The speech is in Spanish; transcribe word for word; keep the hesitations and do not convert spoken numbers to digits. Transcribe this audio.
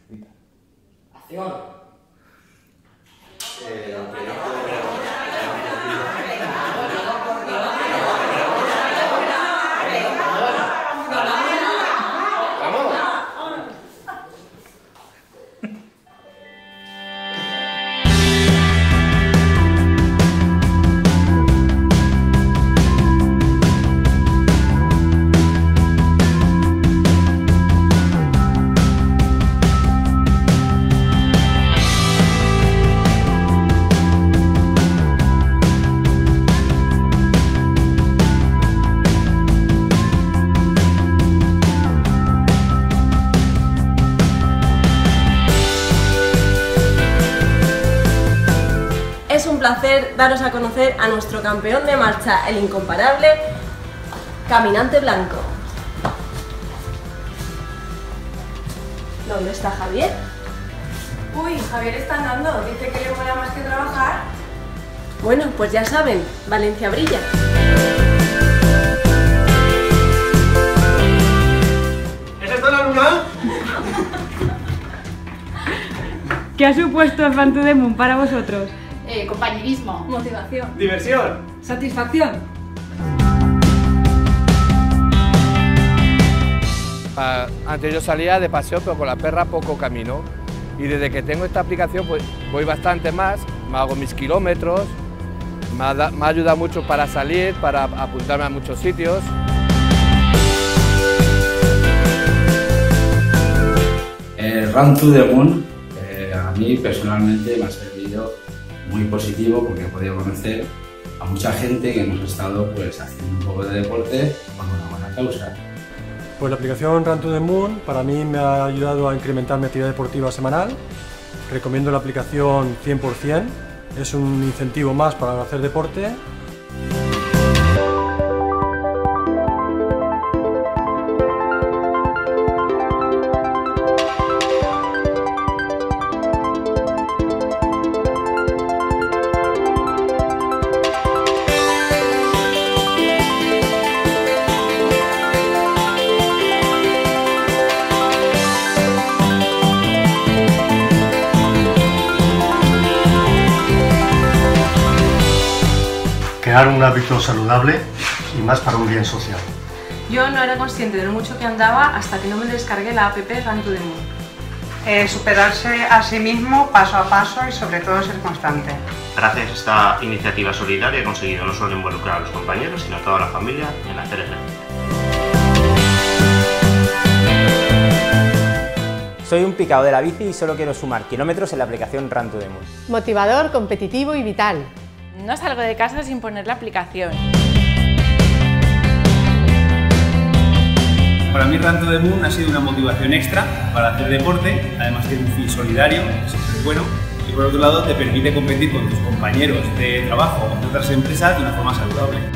Acción. Eh, Es un placer daros a conocer a nuestro campeón de marcha, el incomparable Caminante Blanco. ¿Dónde está Javier? Uy, Javier está andando, dice que le mola más que trabajar. Bueno, pues ya saben, Valencia brilla. ¿Es esto la luna? ¿Qué ha supuesto el Run to the Moon para vosotros? Eh, compañerismo, Motivación, Diversión. Satisfacción. Ah, antes yo salía de paseo, pero con la perra poco camino. Y desde que tengo esta aplicación, pues voy bastante más, me hago mis kilómetros, me ha, da, me ha ayudado mucho para salir, para apuntarme a muchos sitios. El Run to the Moon eh, a mí personalmente me ha servido muy positivo porque he podido conocer a mucha gente que hemos estado pues haciendo un poco de deporte con una buena causa. Pues la aplicación Run to the Moon para mí me ha ayudado a incrementar mi actividad deportiva semanal. Recomiendo la aplicación cien por cien, es un incentivo más para hacer deporte. Crear un hábito saludable y más para un bien social. Yo no era consciente de lo mucho que andaba hasta que no me descargué la app Run to the Moon. Eh, superarse a sí mismo paso a paso y sobre todo ser constante. Gracias a esta iniciativa solidaria he conseguido no solo involucrar a los compañeros, sino a toda la familia en hacer ejercicio. Soy un picado de la bici y solo quiero sumar kilómetros en la aplicación Run to the Moon. Motivador, competitivo y vital. No salgo de casa sin poner la aplicación. Para mí Run to the Moon ha sido una motivación extra para hacer deporte, además tiene un fin solidario, que siempre es bueno, y por otro lado te permite competir con tus compañeros de trabajo o de otras empresas de una forma saludable.